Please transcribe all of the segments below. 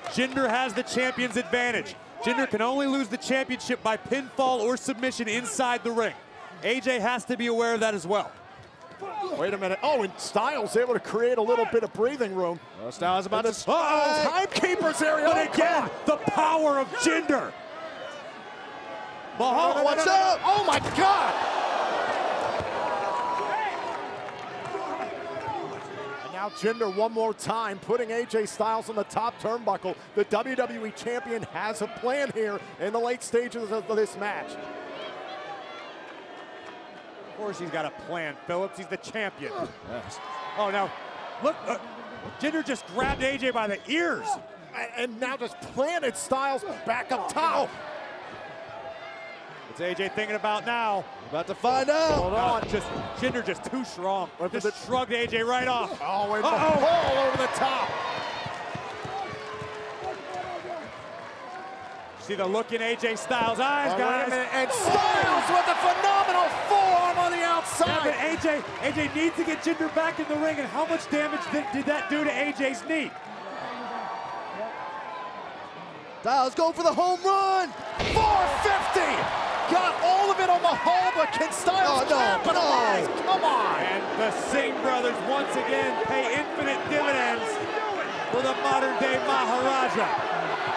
Jinder has the champion's advantage. Jinder can only lose the championship by pinfall or submission inside the ring. AJ has to be aware of that as well. Wait a minute. Oh, and Styles able to create a little bit of breathing room. Well, Styles about to... Timekeeper's area. But again, the power of Jinder. Mahal, watch out! Oh my God! And now Jinder one more time, putting AJ Styles on the top turnbuckle. The WWE Champion has a plan here in the late stages of this match. Of course he's got a plan, Phillips. He's the champion. Yes. Oh, now, look, Jinder just grabbed AJ by the ears. And now just planted Styles back up top. What's AJ thinking about now? About to find out. Hold on. Jinder just too strong. Just shrugged AJ right off. Oh, and the ball over the top. See the look in AJ Styles' eyes, guys. And Styles with a phenomenal forearm on the outside. Yeah, but AJ needs to get Jinder back in the ring, and how much damage did that do to AJ's knee? Styles go for the home run. 450. Got all of it on Mahal, but can Styles capitalize? Come on. And the Singh brothers once again pay infinite dividends for the modern-day Maharaja.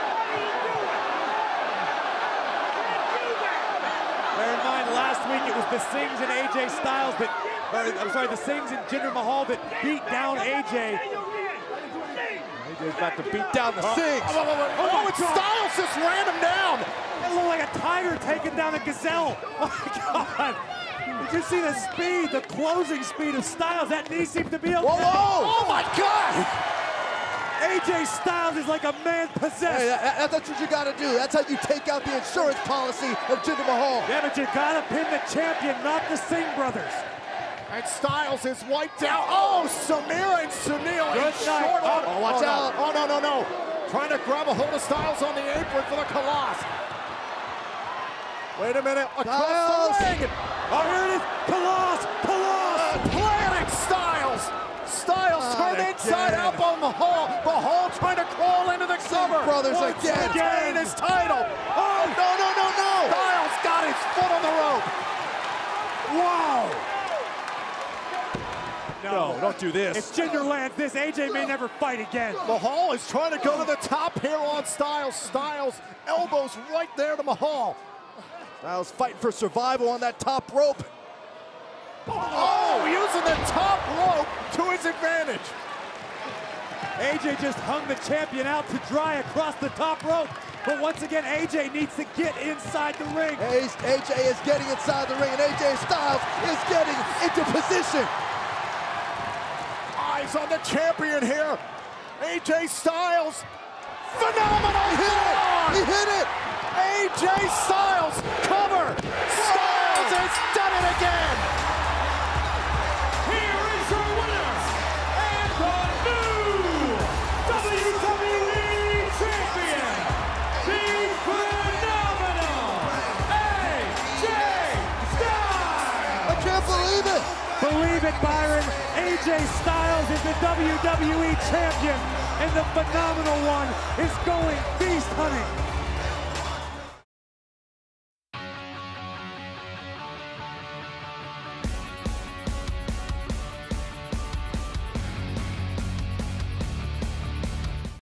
Bear in mind, last week it was the Singhs and AJ Styles that, I'm sorry, the Singhs and Jinder Mahal that beat down AJ. AJ's about to beat down the Singhs. Oh, and Styles just ran him down. It looked like a tiger taking down a gazelle. Oh my God. Did you see the speed, the closing speed of Styles? That knee seemed to be okay. Whoa. Oh my God. AJ Styles is like a man possessed. Hey, that's what you gotta do. That's how you take out the insurance policy of Jinder Mahal. Yeah, but you gotta pin the champion, not the Singh brothers. And Styles is wiped out. Oh, Samira and Sunil. Good night. Oh, watch out. Oh, no. Trying to grab a hold of Styles on the apron for the Khallas. Wait a minute. Across the ring. Oh, here it is. Khallas. Planning Styles. Styles turned inside out on Mahal. Mahal trying to crawl into the cover. Brothers again. Gain his title. Oh, no. Styles got his foot on the rope. Wow. No, don't do this. If Jinder lands this, AJ may never fight again. Mahal is trying to go to the top here on Styles. Styles elbows right there to Mahal. Styles fighting for survival on that top rope. Oh, using the top rope to his advantage. AJ just hung the champion out to dry across the top rope. But once again, AJ needs to get inside the ring. AJ is getting inside the ring, and AJ Styles is getting into position. Eyes on the champion here. AJ Styles. Phenomenal hit. He hit it. AJ Styles cover. Styles has done it again. Here is your winner and the new WWE Champion, the phenomenal AJ Styles. I can't believe it. Believe it, Byron. AJ Styles is the WWE Champion, and the phenomenal one is going beast hunting.